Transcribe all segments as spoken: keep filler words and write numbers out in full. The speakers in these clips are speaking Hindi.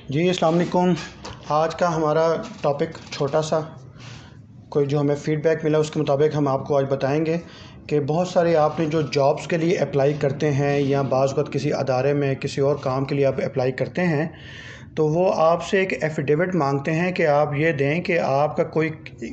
जी अस्सलाम वालेकुम। आज का हमारा टॉपिक छोटा सा कोई जो हमें फ़ीडबैक मिला उसके मुताबिक हम आपको आज बताएंगे कि बहुत सारे आपने जो जॉब्स के लिए अप्लाई करते हैं या बाज़ वक़्त किसी अदारे में किसी और काम के लिए आप अप्लाई करते हैं तो वो आपसे एक एफ़िडेविट मांगते हैं कि आप ये दें कि आपका कोई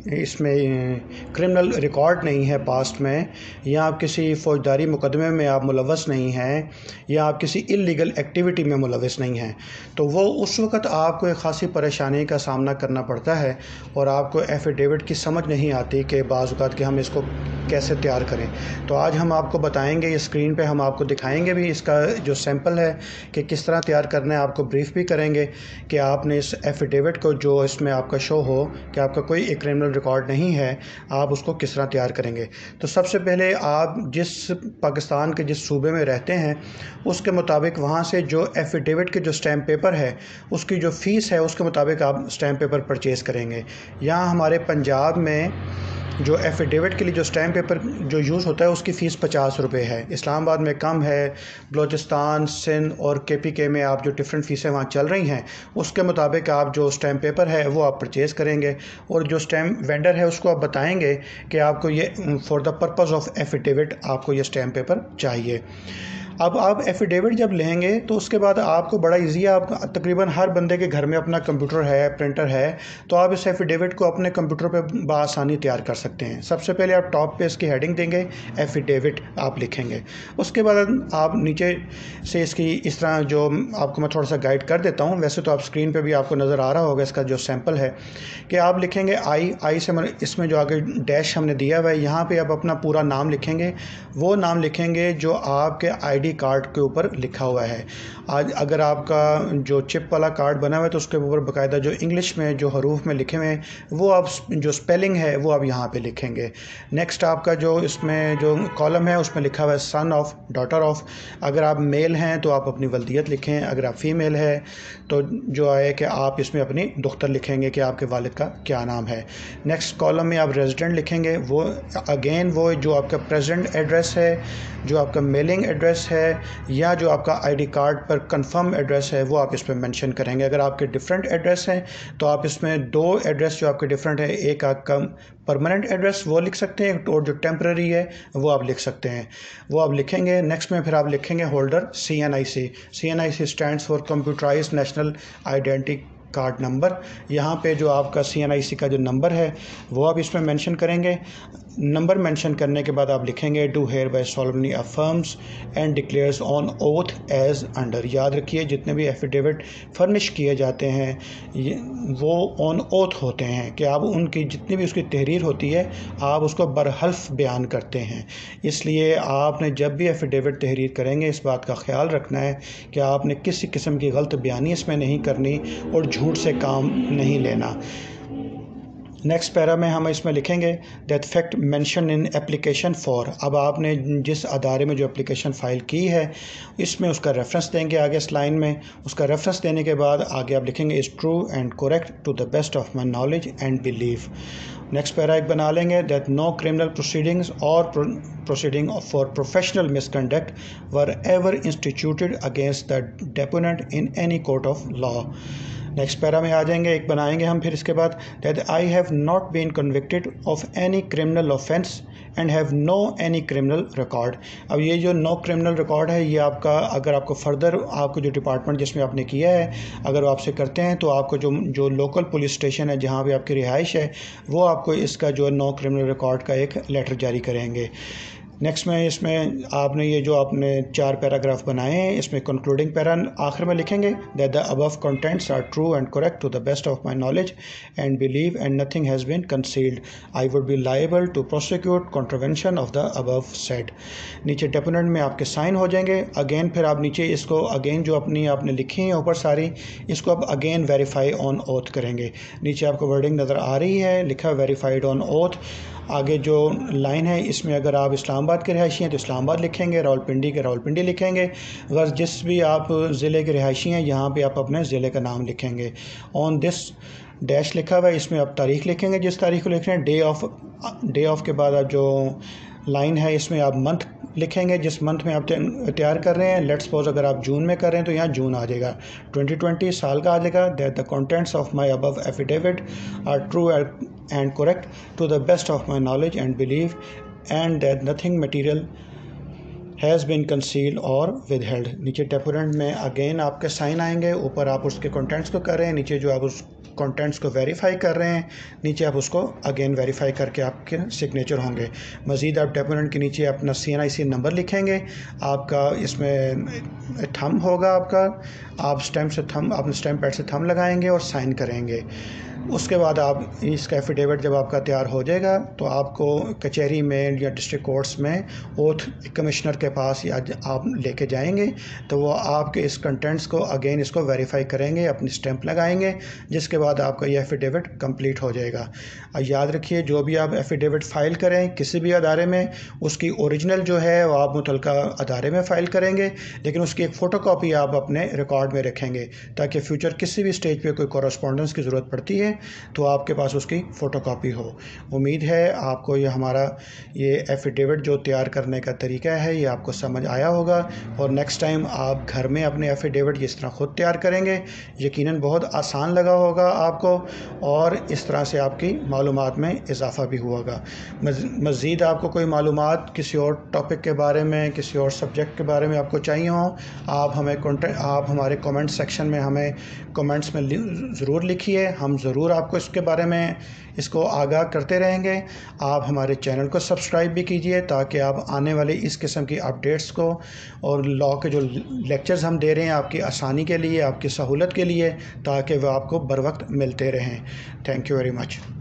इसमें क्रिमिनल रिकॉर्ड नहीं है पास्ट में, या आप किसी फ़ौजदारी मुकदमे में आप मुलव्वस नहीं हैं, या आप किसी इल्लीगल एक्टिविटी में मुलव्वस नहीं हैं। तो वो उस वक़्त आपको एक ख़ासी परेशानी का सामना करना पड़ता है और आपको एफ़िडेविट की समझ नहीं आती कि बाज़ औक़ात कि हम इसको कैसे तैयार करें। तो आज हम आपको बताएंगे, ये स्क्रीन पे हम आपको दिखाएंगे भी इसका जो सैंपल है कि किस तरह तैयार करना है, आपको ब्रीफ़ भी करेंगे कि आपने इस एफ़िडेविट को जो इसमें आपका शो हो कि आपका कोई एक क्रिमिनल रिकॉर्ड नहीं है, आप उसको किस तरह तैयार करेंगे। तो सबसे पहले आप जिस पाकिस्तान के जिस सूबे में रहते हैं उसके मुताबिक वहाँ से जो एफ़िडेविट के जो स्टैम्प पेपर है उसकी जो फ़ीस है उसके मुताबिक आप स्टैम्प पेपर परचेज़ करेंगे। यहाँ हमारे पंजाब में जो एफ़िडेविट के लिए जो स्टैम्प पेपर जो यूज़ होता है उसकी फ़ीस पचास रुपये है। इस्लामाबाद में कम है, बलूचिस्तान, सिंध और के पी के में आप जो डिफरेंट फ़ीसें वहाँ चल रही हैं उसके मुताबिक आप जो स्टैम्प पेपर है वो आप परचेज़ करेंगे और जो स्टैम्प वेंडर है उसको आप बताएंगे कि आपको ये for the purpose of affidavit आपको ये स्टैम्प पेपर चाहिए। अब आप एफ़िडेविट जब लेंगे तो उसके बाद आपको बड़ा ईज़ी है, आप तकरीबन हर बंदे के घर में अपना कंप्यूटर है, प्रिंटर है, तो आप इस एफ़िडेविट को अपने कंप्यूटर पे बआसानी तैयार कर सकते हैं। सबसे पहले आप टॉप पे इसकी हेडिंग देंगे, एफ़िडेविट आप लिखेंगे। उसके बाद आप नीचे से इसकी इस तरह जो आपको मैं थोड़ा सा गाइड कर देता हूँ, वैसे तो आप स्क्रीन पर भी आपको नज़र आ रहा होगा इसका जो सैम्पल है कि आप लिखेंगे आई आई से इसमें जो आगे डैश हमने दिया हुआ है यहाँ पर आप अपना पूरा नाम लिखेंगे। वो नाम लिखेंगे जो आपके आई डी कार्ड के ऊपर लिखा हुआ है। आज अगर आपका जो चिप वाला कार्ड बना हुआ है तो उसके ऊपर बाकायदा जो इंग्लिश में जो हरूफ में लिखे हुए हैं वो आप जो स्पेलिंग है वो आप यहाँ पे लिखेंगे। नेक्स्ट आपका जो इसमें जो कॉलम है उसमें लिखा हुआ है सन ऑफ, डॉटर ऑफ। अगर आप मेल हैं तो आप अपनी वल्दियत लिखें, अगर आप फीमेल है तो जो है कि आप इसमें अपनी दुख्तर लिखेंगे कि आपके वालिद का क्या नाम है। नेक्स्ट कॉलम में आप रेजिडेंट लिखेंगे, वो अगेन वो जो आपका प्रेजेंट एड्रेस है, जो आपका मेलिंग एड्रेस है या जो आपका आईडी कार्ड पर कंफर्म एड्रेस है वो आप इसमें मेंशन करेंगे। अगर आपके डिफरेंट एड्रेस हैं तो आप इसमें दो एड्रेस जो आपके डिफरेंट है, एक आपका परमानेंट एड्रेस वो लिख सकते हैं और जो टेम्पररी है वो आप लिख सकते हैं, वो आप लिखेंगे। नेक्स्ट में फिर आप लिखेंगे holder C N I C. C N I C stands for computerised national identity card number. यहाँ पे जो आपका सी एन आई सी का जो नंबर है वो आप इसमें मेंशन करेंगे। नंबर मेंशन करने के बाद आप लिखेंगे do hereby solemnly affirms and declares on oath as under. याद रखिए जितने भी एफिडेविट फर्निश किए जाते हैं वो ऑन ओथ होते हैं कि आप उनकी जितनी भी उसकी तहरीर होती है आप उसको बरहल्फ बयान करते हैं। इसलिए आपने जब भी एफिडेविट तहरीर करेंगे इस बात का ख्याल रखना है कि आपने किसी किस्म की गलत बयानी इसमें नहीं करनी और झूठ से काम नहीं लेना। नेक्स्ट पैरा में हम इसमें लिखेंगे that fact mention in application for. अब आपने जिस अदारे में जो एप्लीकेशन फ़ाइल की है इसमें उसका रेफरेंस देंगे आगे इस लाइन में। उसका रेफरेंस देने के बाद आगे आप लिखेंगे is true and correct to the best of my knowledge and believe. Next para एक बना लेंगे दैट नो क्रिमिनल प्रोसीडिंग्स और proceeding for professional misconduct were ever instituted against the deponent in any court of law. Next para में आ जाएंगे, एक बनाएंगे हम फिर इसके बाद that I have not been convicted of any criminal offence and have no any criminal record. अब ये जो नो क्रिमिनल रिकॉर्ड है ये आपका, अगर आपको फर्दर आपको जो डिपार्टमेंट जिसमें आपने किया है अगर वो आपसे करते हैं तो आपको जो जो लोकल पुलिस स्टेशन है जहाँ भी आपकी रिहाइश है वो आपको इसका जो नो क्रिमिनल रिकॉर्ड का एक लेटर जारी करेंगे। नेक्स्ट में इसमें आपने ये जो आपने चार पैराग्राफ बनाए हैं इसमें कंक्लूडिंग पैरा आखिर में लिखेंगे that the above contents are true and correct to the best of my knowledge and believe and nothing has been concealed. I would be liable to prosecute contravention of the above said. नीचे डेपोनेंट में आपके साइन हो जाएंगे। अगेन फिर आप नीचे इसको अगेन जो अपनी आपने लिखी है ऊपर सारी इसको आप अगेन वेरीफाई ऑन ओथ करेंगे। नीचे आपको वर्डिंग नज़र आ रही है, लिखा वेरीफाइड ऑन ओथ। आगे जो लाइन है इसमें अगर आप इस्लामाबाद के रिहायशी हैं तो इस्लामाबाद लिखेंगे, रावलपिंडी के रावलपिंडी लिखेंगे। अगर जिस भी आप ज़िले के रिहायशी हैं यहाँ पे आप अपने ज़िले का नाम लिखेंगे। ऑन दिस डैश लिखा हुआ है इसमें आप तारीख़ लिखेंगे जिस तारीख को लिख रहे हैं। डे ऑफ डे ऑफ के बाद आप जो लाइन है इसमें आप मंथ लिखेंगे जिस मंथ में आप तैयार कर रहे हैं। लेट्स सपोज अगर आप जून में कर रहे हैं तो यहाँ जून आ जाएगा, ट्वेंटी ट्वेंटी साल का आ जाएगा। That the contents of my above affidavit are true and correct to the best of my knowledge and believe and that nothing material has been concealed और विदहेल्ड। नीचे डेपोरेंट में अगेन आपके साइन आएंगे, ऊपर आप उसके कंटेंट्स को कर रहे हैं, नीचे जो आप उस कंटेंट्स को वेरीफाई कर रहे हैं, नीचे आप उसको अगेन वेरीफाई करके आपके सिग्नेचर होंगे। मज़ीद आप डेपोरेंट के नीचे अपना सी एन आई सी नंबर लिखेंगे, आपका इसमें थंब होगा आपका, आप स्टैम्प से थंब अपने स्टैम्प पैड से थंब लगाएंगे और साइन करेंगे। उसके बाद आप इसका एफिडेविट जब आपका तैयार हो जाएगा तो आपको कचहरी में या डिस्ट्रिक्ट कोर्ट्स में ओथ कमिश्नर के पास या आप लेके जाएंगे, तो वो आपके इस कंटेंट्स को अगेन इसको वेरीफाई करेंगे, अपनी स्टैंप लगाएंगे, जिसके बाद आपका ये एफिडेविट कंप्लीट हो जाएगा। याद रखिए, जो भी आप एफिडेविट फ़ाइल करें किसी भी अदारे में, उसकी ओरिजिनल जो है वो आप मुतलका अदारे में फ़ाइल करेंगे, लेकिन उसकी एक फ़ोटो कापी आप अपने रिकॉर्ड में रखेंगे ताकि फ्यूचर किसी भी स्टेज पे कोई कॉरेस्पॉन्डेंस की ज़रूरत पड़ती है तो आपके पास उसकी फ़ोटोकॉपी हो। उम्मीद है आपको ये हमारा ये एफिडेविट जो तैयार करने का तरीका है ये आपको समझ आया होगा, और नेक्स्ट टाइम आप घर में अपने एफिडेविट जिस तरह ख़ुद तैयार करेंगे यकीनन बहुत आसान लगा होगा आपको, और इस तरह से आपकी मालूमात में इजाफ़ा भी होगा। मज़ीद आपको कोई मालूमात किसी और टॉपिक के बारे में, किसी और सब्जेक्ट के बारे में आपको चाहिए हो, आप हमें कॉन्टेक्ट आप हमारे कमेंट सेक्शन में हमें कमेंट्स में ज़रूर लिखिए, हम ज़रूर आपको इसके बारे में इसको आगाह करते रहेंगे। आप हमारे चैनल को सब्सक्राइब भी कीजिए ताकि आप आने वाले इस किस्म की अपडेट्स को और लॉ के जो लेक्चर्स हम दे रहे हैं आपकी आसानी के लिए, आपकी सहूलत के लिए, ताकि वह आपको बर वक्त मिलते रहें। Thank you very much.